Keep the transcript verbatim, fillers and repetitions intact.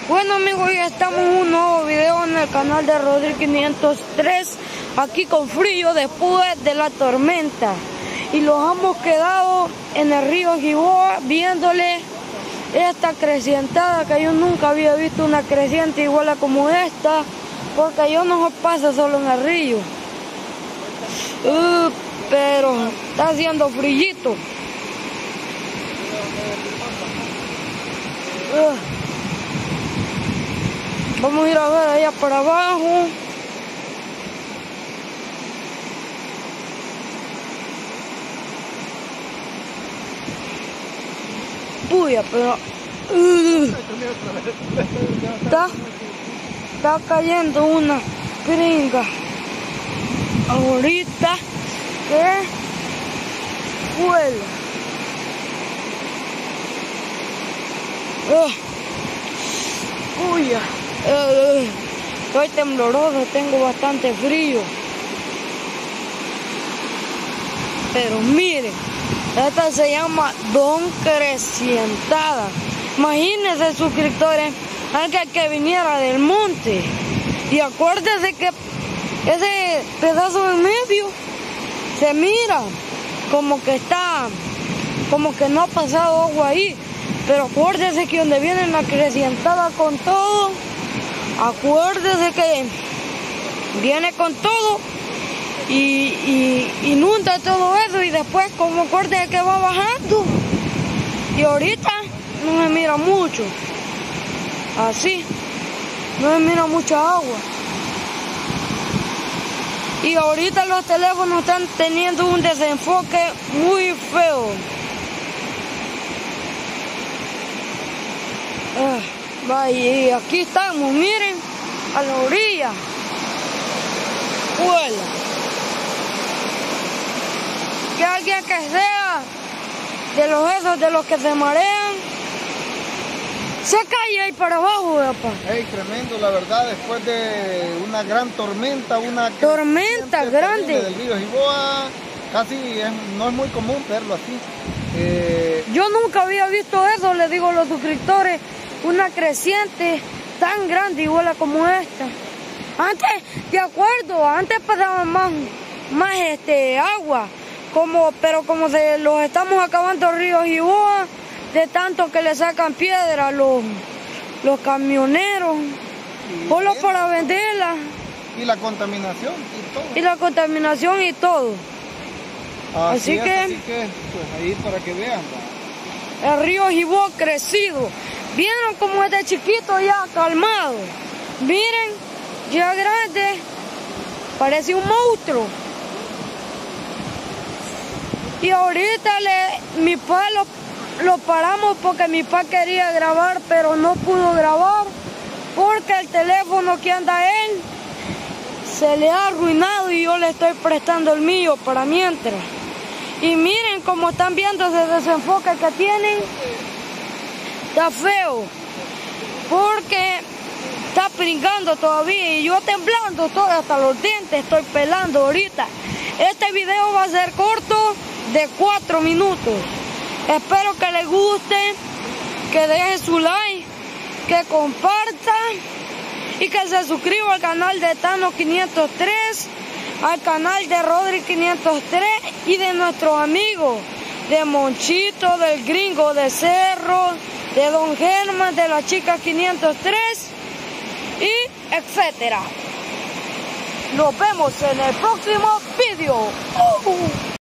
Bueno amigos, ya estamos en un nuevo video en el canal de Rodri quinientos tres, aquí con frío después de la tormenta. Y los hemos quedado en el río Jiboa viéndole esta crecientada, que yo nunca había visto una creciente igual a como esta, porque yo no se pasa solo en el río. Uh, pero está haciendo frillito. Uh. Vamos a ir a ver allá para abajo. Puya, pero uh, está, está cayendo una gringa ahorita que vuela. Uh, puya. Uh, estoy tembloroso, tengo bastante frío. Pero miren, esta se llama Don Crecientada. Imagínense, suscriptores, alguien que viniera del monte. Y acuérdense que ese pedazo en medio se mira como que está, como que no ha pasado agua ahí. Pero acuérdense que donde viene la crecientada con todo, acuérdese que viene con todo y, y inunda todo eso, y después como acuérdese que va bajando y ahorita no se mira mucho, así, no se mira mucha agua. Y ahorita los teléfonos están teniendo un desenfoque muy feo. Ah, y aquí estamos, miren, a la orilla. Vuela. Que alguien que sea de los esos de los que se marean se cae ahí para abajo, papá. Hey, tremendo, la verdad, después de una gran tormenta, una tormenta grande del río Jiboa, casi es, no es muy común verlo así. Eh... Yo nunca había visto eso, les digo a los suscriptores, una creciente tan grande igual a como esta. Antes, de acuerdo, antes pasaba más, más este agua, como, pero como se los estamos acabando ríos Jiboa, de tanto que le sacan piedra a los, los camioneros, solo para venderla. Y la contaminación y todo. Y la contaminación y todo. Así, así es, que, así que pues ahí para que vean. El río Jiboa ha crecido. ¿Vieron cómo es de chiquito ya calmado? Miren, ya grande, parece un monstruo. Y ahorita le, mi papá lo, lo paramos porque mi papá quería grabar, pero no pudo grabar porque el teléfono que anda él se le ha arruinado y yo le estoy prestando el mío para mientras. Y miren cómo están viendo ese desenfoque que tienen. Está feo, porque está pringando todavía y yo temblando todo, hasta los dientes estoy pelando ahorita. Este video va a ser corto, de cuatro minutos. Espero que les guste, que dejen su like, que compartan y que se suscriban al canal de Tano quinientos tres, al canal de Rodri quinientos tres y de nuestros amigos de Monchito, del Gringo de Cerro, de Don Germán, de la Chica quinientos tres y etcétera. Nos vemos en el próximo video. Uh.